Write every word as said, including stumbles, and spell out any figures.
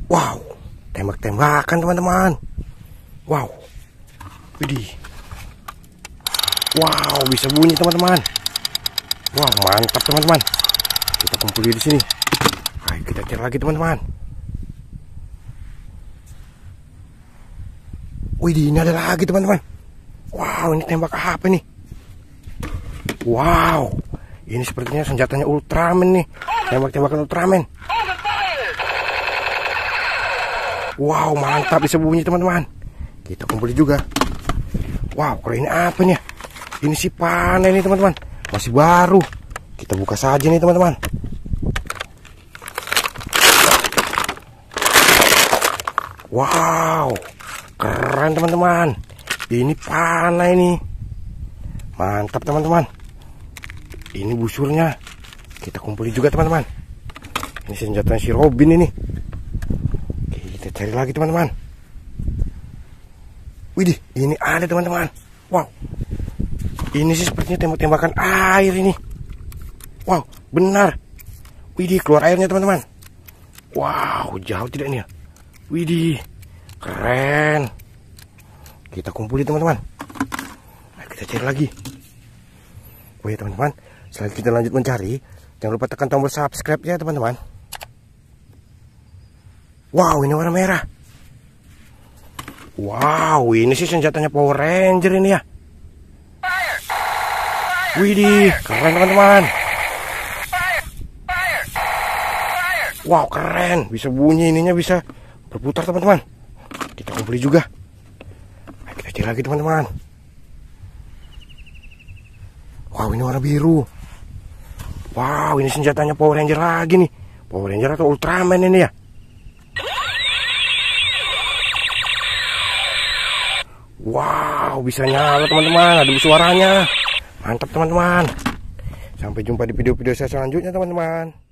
Wow, tembak-tembakan teman-teman. Wow, widih. Wow, bisa bunyi teman-teman. Wow, mantap teman-teman. Kita kumpuli di sini. Ayo kita cari lagi teman-teman. Widih, ini ada lagi teman-teman. Wow, ini tembak apa nih? Wow, ini sepertinya senjatanya Ultraman nih. Tembak-tembakan Ultraman. Wow, mantap, bisa bunyi teman-teman. Kita kumpuli juga. Wow, kalau ini apa nih? Ini si panah nih teman-teman. Masih baru. Kita buka saja nih teman-teman. Wow, keren teman-teman. Ini panah ini. Mantap teman-teman. Ini busurnya. Kita kumpuli juga teman-teman. Ini senjatanya si Robin ini. Oke, kita cari lagi teman-teman. Widih, ini ada teman-teman. Wow, ini sih sepertinya tembak-tembakan air ini. Wow, benar. Widih, keluar airnya teman-teman. Wow, jauh tidak nih ya? Widih, keren. Kita kumpuli teman-teman. Nah, kita cari lagi. Oh ya teman-teman, setelah kita lanjut mencari, jangan lupa tekan tombol subscribe ya teman-teman. Wow, ini warna merah. Wow, ini sih senjatanya Power Ranger ini ya. Widih, keren teman-teman. Wow, keren. Bisa bunyi, ininya bisa berputar teman-teman. Kita kumpuli juga. Nah, kita cari lagi teman-teman. Wow, ini warna biru. Wow, ini senjatanya Power Ranger lagi nih. Power Ranger atau Ultraman ini ya. Wow, bisa nyala teman-teman. Ada suaranya. Mantap teman-teman. Sampai jumpa di video-video saya selanjutnya teman-teman.